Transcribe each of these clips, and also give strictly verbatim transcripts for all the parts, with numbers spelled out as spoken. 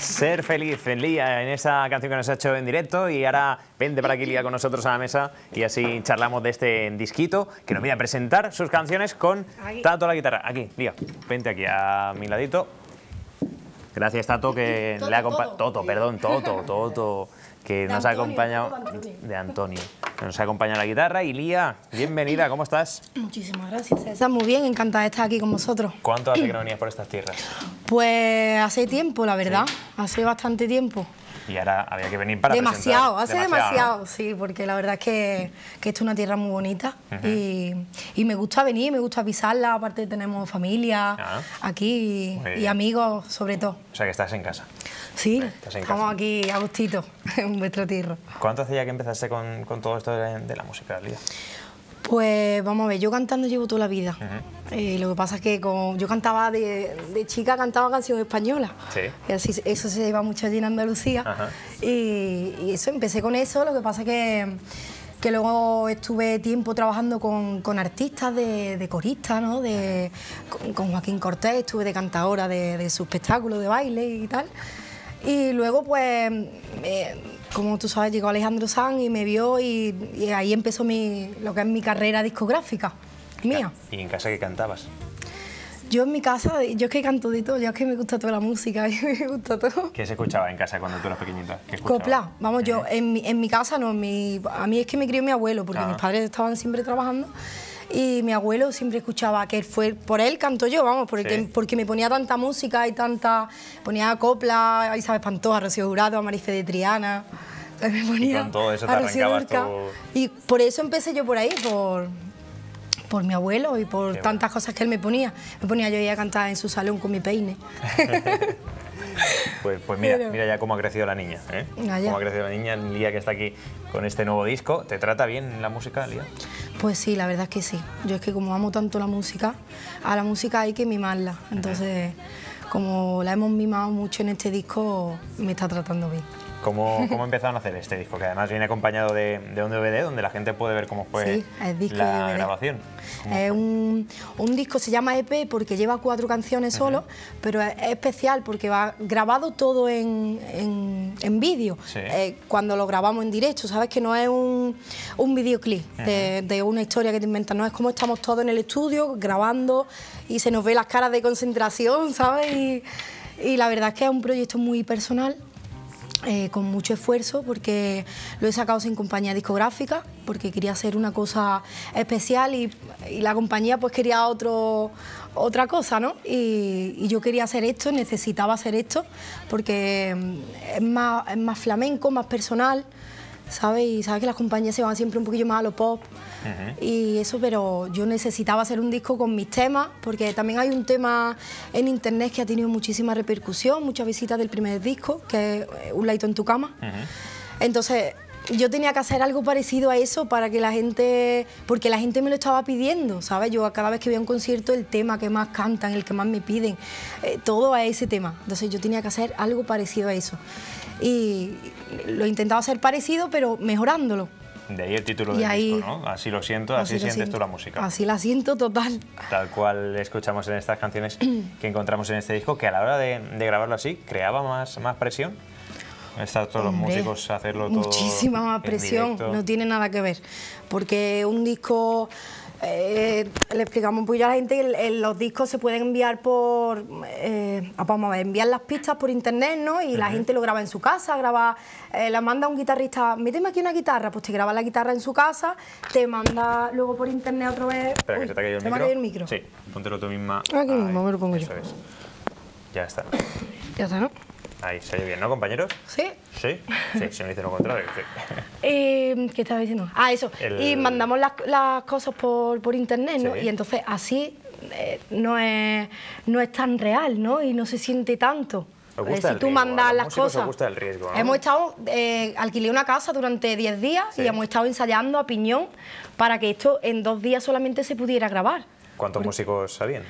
Ser feliz, Lía, en esa canción que nos ha hecho en directo. Y ahora vente para aquí, Lía, con nosotros a la mesa y así charlamos de este disquito que nos viene a presentar sus canciones con Tato a la guitarra. Aquí, Lía, vente aquí a mi ladito. Gracias, Tato, que Toto, le ha acompañado... Toto. Toto, perdón, Toto, Toto, que De nos ha Antonio, acompañado... Toto Antonio. De Antonio, que nos ha acompañado a la guitarra. Y Lía, bienvenida, ¿cómo estás? Muchísimas gracias, César. Muy bien, encantada de estar aquí con vosotros. ¿Cuánto hace que no venías por estas tierras? Pues hace tiempo, la verdad. ¿Sí? Hace bastante tiempo. Y ahora había que venir para demasiado, presentar. hace demasiado, demasiado, ¿no? Sí, porque la verdad es que, que esto es una tierra muy bonita. Uh-huh. y, y me gusta venir, me gusta pisarla, aparte tenemos familia ah, aquí y, y amigos sobre todo. O sea que estás en casa. Sí, estás en estamos casa. Aquí a gustito, en vuestra tierra. ¿Cuánto hace ya que empezaste con, con todo esto de, de la música, Lía? Pues vamos a ver, yo cantando llevo toda la vida. Uh-huh. eh, lo que pasa es que como yo cantaba de, de chica, cantaba canción española. Sí. Y así, eso se lleva mucho allí en Andalucía. Uh-huh. y, y eso, empecé con eso, lo que pasa es que, que luego estuve tiempo trabajando con, con artistas de, de coristas, ¿no? De, con, con Joaquín Cortés, estuve de cantadora de, de su espectáculo de baile y tal. Y luego pues... Eh, como tú sabes, llegó Alejandro Sanz y me vio y, y ahí empezó mi, lo que es mi carrera discográfica, mía. ¿Y en casa qué cantabas? Yo en mi casa, yo es que canto de todo, yo es que me gusta toda la música, me gusta todo. ¿Qué se escuchaba en casa cuando tú eras pequeñita? Copla, vamos, yo en mi, en mi casa no, en mi, a mí es que me crió mi abuelo, porque ah. mis padres estaban siempre trabajando. Y mi abuelo siempre escuchaba, que fue por él canto yo, vamos, porque, sí. porque me ponía tanta música y tanta... Ponía copla, a Isabel Pantoja, a Rocío Jurado, a Marife de Triana... Me ponía y con todo eso te arrancabas todo... Y por eso empecé yo por ahí, por, por mi abuelo y por Qué tantas bueno. cosas que él me ponía. Me ponía yo a cantar en su salón con mi peine. Pues, pues mira, Pero... mira ya cómo ha crecido la niña, ¿eh? Cómo ha crecido la niña, Lía, que está aquí con este nuevo disco. ¿Te trata bien la música, Lía? Pues sí, la verdad es que sí. Yo es que como amo tanto la música, a la música hay que mimarla. Entonces, uh-huh. como la hemos mimado mucho en este disco, me está tratando bien. ¿Cómo, ¿Cómo empezaron a hacer este disco? Que además viene acompañado de, de un D V D donde la gente puede ver cómo fue sí, el disco la de D V D. grabación. Es un, un disco, se llama E P porque lleva cuatro canciones solo, uh-huh. pero es especial porque va grabado todo en, en, en vídeo. Sí. Eh, cuando lo grabamos en directo, ¿sabes? Que no es un, un videoclip uh-huh. de, de una historia que te inventas, no es como estamos todos en el estudio grabando y se nos ve las caras de concentración, ¿sabes? Y, y la verdad es que es un proyecto muy personal. Eh, con mucho esfuerzo porque lo he sacado sin compañía discográfica porque quería hacer una cosa especial y, y la compañía pues quería otro, otra cosa, ¿no? Y, y yo quería hacer esto, necesitaba hacer esto porque es más, es más flamenco, más personal, ¿sabes? Y sabes que las compañías se van siempre un poquillo más a lo pop. Uh-huh. Y eso, pero yo necesitaba hacer un disco con mis temas, porque también hay un tema en internet que ha tenido muchísima repercusión, muchas visitas del primer disco, que es Un ladito en tu cama. Uh-huh. Entonces, yo tenía que hacer algo parecido a eso para que la gente, porque la gente me lo estaba pidiendo, ¿sabes? Yo cada vez que voy a un concierto, el tema que más cantan, el que más me piden, eh, todo a ese tema. Entonces yo tenía que hacer algo parecido a eso. Y lo intentaba hacer parecido, pero mejorándolo. De ahí el título del ahí, disco, ¿no? Así lo siento, así, así lo sientes siento. Tú la música. Así la siento total. Tal cual escuchamos en estas canciones que encontramos en este disco, que a la hora de, de grabarlo así, ¿creaba más, más presión? Estar todos Hombre, los músicos a hacerlo todo muchísima más presión, directo. No tiene nada que ver. Porque un disco... Eh, le explicamos un poquillo a la gente que los discos se pueden enviar por, eh, vamos a ver, enviar las pistas por internet, ¿no? Y uh-huh. la gente lo graba en su casa, graba, eh, la manda un guitarrista, méteme aquí una guitarra, pues te graba la guitarra en su casa, te manda luego por internet otra vez. Espera, Uy, que se te ha caído el, ¿te micro? me ha caído el micro. Sí, póntelo tú misma. Aquí Ahí. mismo me lo pongo Eso yo. Es. Ya está. Ya está, ¿no? Ahí, se oye bien, ¿no, compañeros? Sí. Sí, sí, si me dice lo contrario. Sí. Eh, ¿Qué estaba diciendo? Ah, eso. El... Y mandamos las, las cosas por, por internet, ¿no? Sí. Y entonces así eh, no, es, no es tan real, ¿no? Y no se siente tanto. ¿Os gusta si el tú riesgo? mandas A los las cosas. Os gusta el riesgo, ¿no? Hemos estado, eh, alquilé una casa durante diez días sí. y hemos estado ensayando a piñón para que esto en dos días solamente se pudiera grabar. ¿Cuántos por... músicos habían?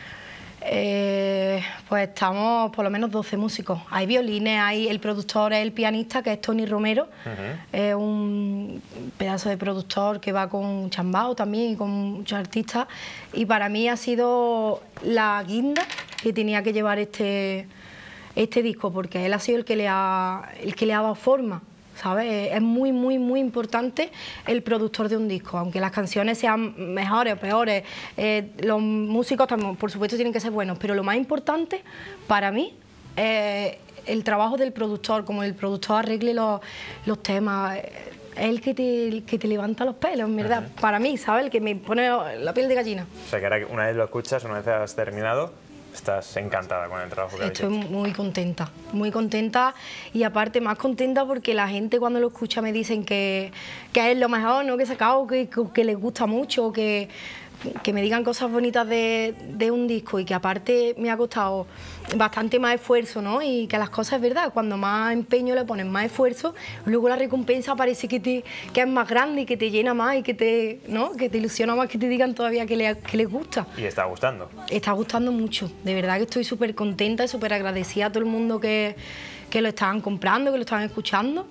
Eh, pues estamos por lo menos doce músicos. Hay violines, hay el productor, es el pianista, que es Tony Romero, uh-huh. es un pedazo de productor que va con Chambao también y con muchos artistas. Y para mí ha sido la guinda que tenía que llevar este, este disco, porque él ha sido el que le ha, el que le ha dado forma, ¿sabes? Es muy, muy, muy importante el productor de un disco, aunque las canciones sean mejores o peores, eh, los músicos también, por supuesto, tienen que ser buenos, pero lo más importante para mí es el trabajo del productor, como el productor arregle los, los temas, es el que te, el que te levanta los pelos, en verdad, uh-huh. para mí, ¿sabes? El que me pone la piel de gallina. O sea, que ahora una vez lo escuchas, una vez has terminado, estás encantada con el trabajo que has hecho. Estoy muy contenta, muy contenta y aparte más contenta porque la gente cuando lo escucha me dicen que, que es lo mejor, ¿no? que he sacado, que, que, que les gusta mucho, que, que me digan cosas bonitas de, de un disco y que aparte me ha costado bastante más esfuerzo, ¿no? Y que las cosas es verdad, cuando más empeño le pones, más esfuerzo, luego la recompensa parece que, te, que es más grande y que te llena más y que te, ¿no? que te ilusiona más que te digan todavía que, le, que les gusta. ¿Y está gustando? Está gustando mucho, de verdad que estoy súper contenta y súper agradecida a todo el mundo que, que lo estaban comprando, que lo estaban escuchando.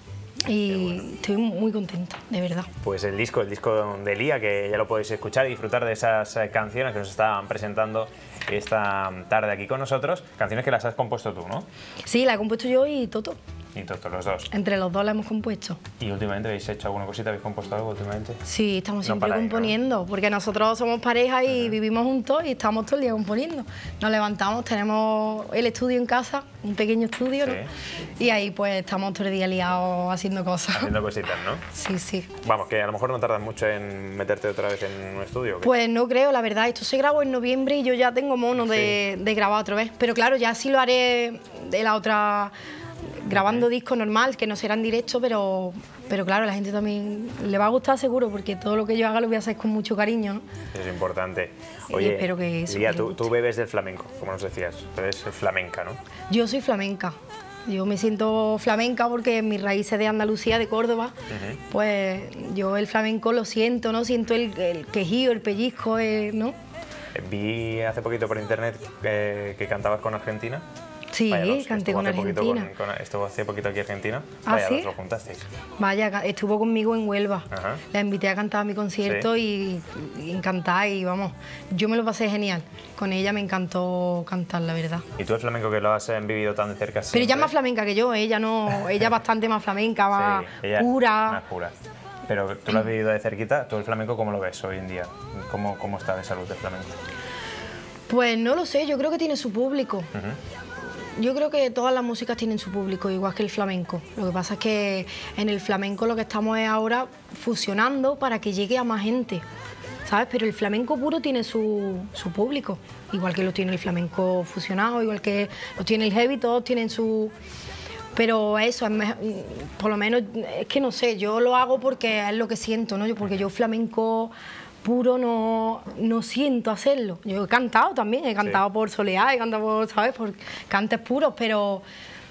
Y bueno, estoy muy contenta, de verdad. Pues el disco, el disco de Lía, que ya lo podéis escuchar y disfrutar de esas canciones que nos estaban presentando esta tarde aquí con nosotros, canciones que las has compuesto tú, ¿no? Sí, las he compuesto yo y Toto. Y Toto, los dos. Entre los dos la hemos compuesto. ¿Y últimamente habéis hecho alguna cosita? ¿Habéis compuesto algo últimamente? Sí, estamos siempre no paráis, componiendo, ¿no? Porque nosotros somos pareja y uh-huh. vivimos juntos y estamos todo el día componiendo. Nos levantamos, tenemos el estudio en casa, un pequeño estudio, sí. ¿no? Y ahí pues estamos todo el día liados haciendo cosas. Haciendo cositas, ¿no? Sí, sí. Vamos, que a lo mejor no tardas mucho en meterte otra vez en un estudio, ¿o qué? Pues no creo, la verdad. Esto se grabó en noviembre y yo ya tengo mono de, sí. de grabar otra vez. Pero claro, ya sí lo haré de la otra... grabando uh-huh. disco normal, que no será en directo, pero, pero claro, a la gente también le va a gustar seguro, porque todo lo que yo haga lo voy a hacer con mucho cariño, ¿no? Eso es importante. Oye, y espero que eso Lía, tú, tú bebes del flamenco, como nos decías, eres flamenca, ¿no? Yo soy flamenca. Yo me siento flamenca porque mis raíces de Andalucía, de Córdoba, uh-huh. pues yo el flamenco lo siento, ¿no? Siento el, el quejío, el pellizco, el, ¿no? Vi hace poquito por internet eh, que cantabas con Argentina. Sí, Vaya, dos, canté con Argentina. Con, con, estuvo hace poquito aquí Argentina. ¿Ah, Vaya, sí? dos lo juntasteis. Vaya, estuvo conmigo en Huelva. Ajá. La invité a cantar a mi concierto sí. y, y encantada y vamos, yo me lo pasé genial. Con ella me encantó cantar, la verdad. ¿Y tú el flamenco que lo has vivido tan de cerca siempre? Pero ella es más flamenca que yo, ella no, ella es bastante más flamenca, más sí, ella pura. Más pura. Pero tú lo has vivido de cerquita, ¿tú el flamenco cómo lo ves hoy en día? ¿Cómo, cómo está de salud el flamenco? Pues no lo sé, yo creo que tiene su público. Uh-huh. Yo creo que todas las músicas tienen su público, igual que el flamenco. Lo que pasa es que en el flamenco lo que estamos es ahora fusionando para que llegue a más gente, ¿sabes? Pero el flamenco puro tiene su, su público, igual que lo tiene el flamenco fusionado, igual que lo tiene el heavy, todos tienen su... Pero eso, es mejor, por lo menos, es que no sé, yo lo hago porque es lo que siento, ¿no? Porque yo flamenco puro no, no siento hacerlo. Yo he cantado también, he cantado sí. por soleá, he cantado por, ¿sabes? Por cantes puros, pero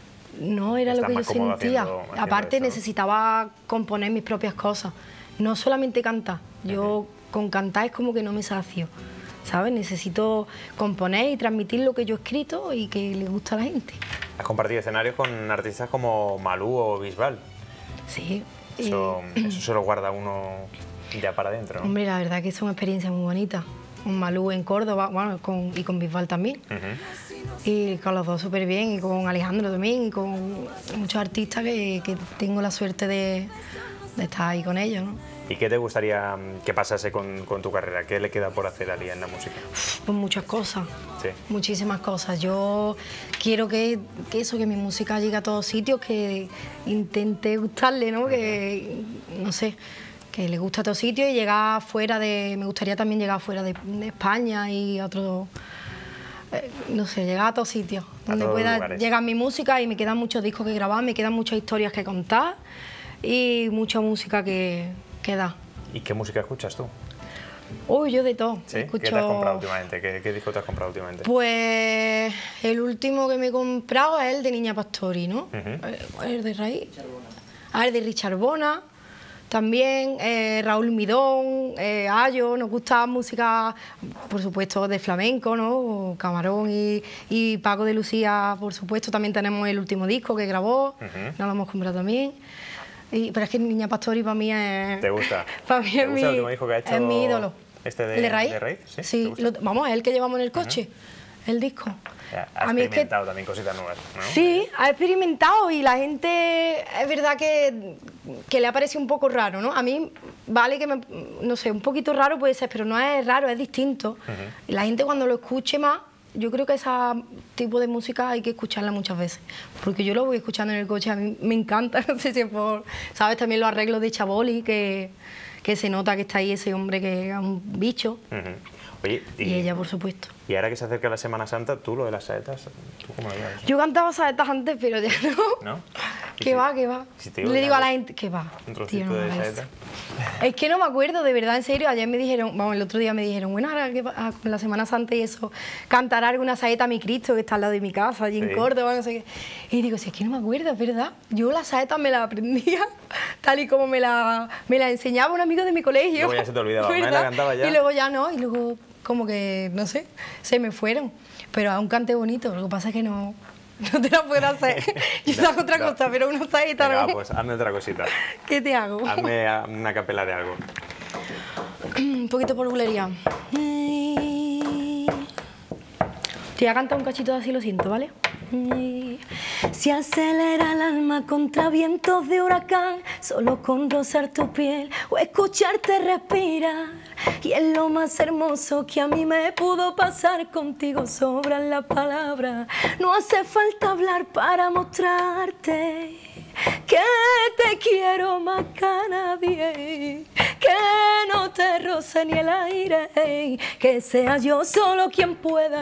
no era Estás lo que yo sentía. Haciendo, haciendo Aparte esto, ¿no? necesitaba componer mis propias cosas, no solamente cantar. Yo uh-huh. con cantar es como que no me sacio, ¿sabes? Necesito componer y transmitir lo que yo he escrito y que le gusta a la gente. Has compartido escenarios con artistas como Malú o Bisbal. Sí. Eso, eh, eso se lo guarda uno ya para adentro, ¿no? Hombre, la verdad que es una experiencia muy bonita. Con Malú en Córdoba, bueno, con, y con Bisbal también. Uh-huh. Y con los dos súper bien, y con Alejandro también, y con muchos artistas que, que tengo la suerte de, de estar ahí con ellos, ¿no? ¿Y qué te gustaría que pasase con, con tu carrera? ¿Qué le queda por hacer a Lía en la música? Pues muchas cosas, sí. muchísimas cosas. Yo quiero que, que eso, que mi música llegue a todos sitios, que intente gustarle, ¿no? Uh-huh. Que, no sé, que le guste a todos sitios y llegar fuera de... Me gustaría también llegar fuera de, de España y a otros... Eh, no sé, llegar a todos sitios, a donde todos pueda lugares. Llegar mi música y me quedan muchos discos que grabar, me quedan muchas historias que contar y mucha música que... que da. ¿Y qué música escuchas tú? Uy, yo de todo. ¿Sí? Escucho... ¿Qué te has comprado últimamente? ¿Qué, ¿Qué disco te has comprado últimamente? Pues el último que me he comprado es el de Niña Pastori, ¿no? Uh-huh. El de Raíz. Ah, el de Richard Bona. También eh, Raúl Midón, eh, Ayo, nos gusta música, por supuesto, de flamenco, ¿no? Camarón y, y Paco de Lucía, por supuesto. También tenemos el último disco que grabó, uh-huh. nos lo hemos comprado también. Y, pero es que Niña Pastori para mí es... ¿Te gusta? Para mí ¿Te es, gusta mi, el último disco que ha hecho es mi ídolo. ¿Este de, ¿El de Raíz? de Raíz? Sí, sí lo, vamos, es el que llevamos en el coche. Uh-huh. el disco. Ha a mí experimentado es que, también cositas nuevas, ¿no? Sí, ha experimentado y la gente, es verdad que, que le ha parecido un poco raro, ¿no? A mí, vale que me, no sé, un poquito raro puede ser, pero no es raro, es distinto. Uh-huh. Y la gente cuando lo escuche más, yo creo que ese tipo de música hay que escucharla muchas veces, porque yo lo voy escuchando en el coche, a mí me encanta, no sé si es por, ¿sabes? También los arreglos de Chaboli, que, que se nota que está ahí ese hombre que es un bicho. Uh-huh. Oye, y, y ella, por supuesto. Y ahora que se acerca la Semana Santa, ¿tú lo de las saetas, tú cómo lo llevas? Yo cantaba saetas antes, pero ya no. ¿No? ¿Qué va, qué va? Si digo Le digo a la gente, ¿qué va? ¿Un trocito tío, no de saeta? Es que no me acuerdo, de verdad, en serio. Ayer me dijeron, vamos, el otro día me dijeron, bueno, ahora que va, con la Semana Santa y eso, cantar alguna saeta a mi Cristo, que está al lado de mi casa, allí sí. en Córdoba, no sé qué. Y digo, si es que no me acuerdo, es verdad. Yo la saeta me la aprendía tal y como me la, me la enseñaba un amigo de mi colegio. Luego ya se te olvidaba, me la cantaba ya. Y luego ya no, y luego como que, no sé, se me fueron. Pero aún canté bonito, lo que pasa es que no, no te la puedo hacer. Yo te hago otra no. cosa, pero una saeta Venga, no. Pues hazme otra cosita. ¿Qué te hago? Hazme una capela de algo. Un poquito por bulería. Te voy a cantar un cachito de Así lo siento, ¿vale? Se acelera el alma contra vientos de huracán, solo con rozar tu piel o escucharte respirar. Y es lo más hermoso que a mí me pudo pasar, contigo sobran las palabras. No hace falta hablar para mostrarte que te quiero más que a nadie, que no te roce ni el aire, que sea yo solo quien pueda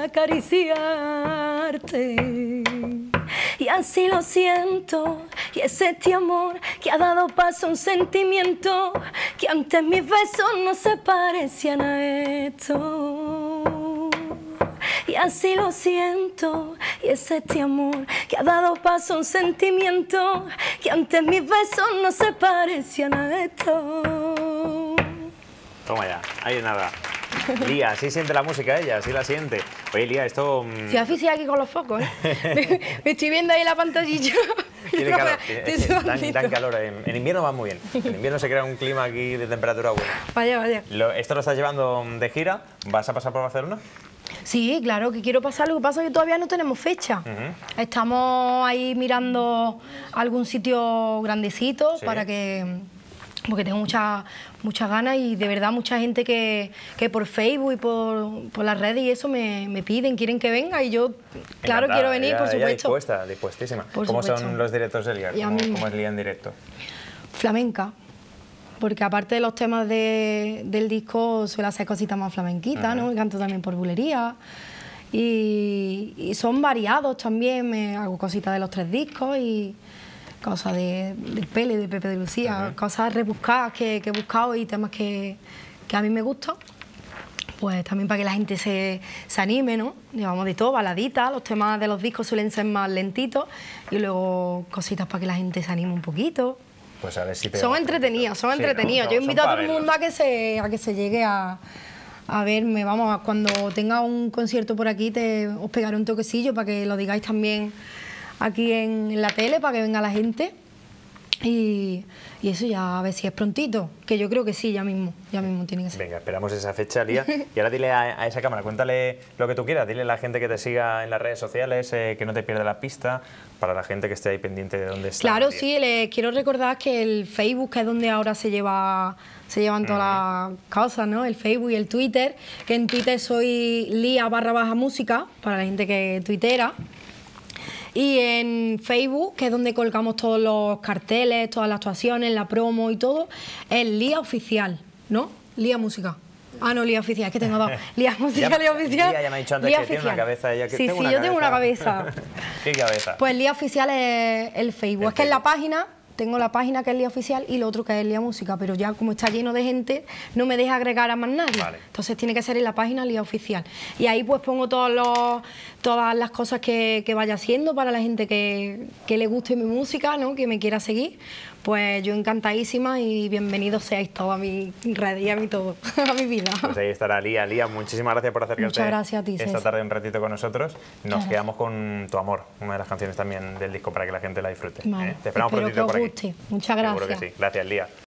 acariciarte. Y así lo siento, y es este amor que ha dado paso a un sentimiento que antes mis besos no se parecían a esto. Y así lo siento, y es este amor que ha dado paso a un sentimiento que antes mis besos no se parecían a esto. Toma ya, ahí nada. Lía, así siente la música ella, así la siente. Oye, Lía, esto... Mmm... Si aficia aquí con los focos, ¿eh? me, me estoy viendo ahí la pantallilla. Tiene calor, tiene, dan, dan calor. En, en invierno va muy bien. En invierno se crea un clima aquí de temperatura buena. Vaya, vaya. Lo, ¿Esto lo estás llevando de gira? ¿Vas a pasar por Barcelona? Sí, claro que quiero pasar, lo que pasa es que todavía no tenemos fecha. Uh-huh. Estamos ahí mirando algún sitio grandecito, ¿sí?, para que... porque tengo muchas muchas ganas y de verdad mucha gente que, que por Facebook y por, por las redes y eso me, me piden, quieren que venga y yo, claro, encantada, quiero venir, ella, por supuesto. Ella dispuesta, dispuestísima. Por ¿Cómo supuesto. son los directos de Lía? ¿Cómo, ¿Cómo es Lía en directo? Flamenca. Porque aparte de los temas de, del disco suele hacer cositas más flamenquitas, uh-huh, ¿no? Me canto también por bulería. Y, y son variados también, me hago cositas de los tres discos y cosas de, del Pele, de Pepe de Lucía, uh-huh, cosas rebuscadas que, que he buscado y temas que, que a mí me gustan. Pues también para que la gente se, se anime, ¿no? Llevamos de todo, baladitas, los temas de los discos suelen ser más lentitos y luego cositas para que la gente se anime un poquito. Pues a ver si te son entretenidos, son sí, entretenidos. No, no, Yo invito a todo el mundo a que se, a que se llegue a, a verme. Vamos, cuando tenga un concierto por aquí te, os pegaré un toquecillo para que lo digáis también aquí en, en la tele, para que venga la gente. Y, y eso ya a ver si es prontito, que yo creo que sí, ya mismo, ya mismo tiene que ser. Venga, esperamos esa fecha, Lía. Y ahora dile a, a esa cámara, cuéntale lo que tú quieras, dile a la gente que te siga en las redes sociales, eh, que no te pierda la pista, para la gente que esté ahí pendiente de dónde está. Claro, Lía. Sí, les quiero recordar que el Facebook, que es donde ahora se lleva se llevan todas uh-huh, las cosas, ¿no? El Facebook y el Twitter, que en Twitter soy Lía barra baja música, para la gente que tuitera. Y en Facebook, que es donde colgamos todos los carteles, todas las actuaciones, la promo y todo, es Lía Oficial, ¿no? Lía Música. Ah, no, Lía Oficial, es que tengo dos. Lía Música, ya, Lía Oficial. Lía ya me ha dicho antes Lía que oficial. Tiene una cabeza. Ella, que sí, tengo sí, una yo cabeza. tengo una cabeza. ¿Qué cabeza? Pues Lía Oficial es el Facebook. El es que en la página... Tengo la página que es Lía Oficial y lo otro que es Lía Música, pero ya como está lleno de gente, no me deja agregar a más nadie. Vale. Entonces tiene que ser en la página Lía Oficial. Y ahí pues pongo todos los, todas las cosas que, que vaya haciendo para la gente que, que le guste mi música, ¿no? Que me quiera seguir. Pues yo encantadísima y bienvenidos seáis todos a mi red y a mi todo, a mi vida. Pues ahí estará Lía. Lía, muchísimas gracias por acercarte Muchas gracias a ti, esta César. tarde un ratito con nosotros. Nos Muchas quedamos con Tu Amor, una de las canciones también del disco para que la gente la disfrute. Vale. ¿eh? Te esperamos Espero prontito que os por guste. aquí. Muchas gracias. Seguro que sí. Gracias, Lía.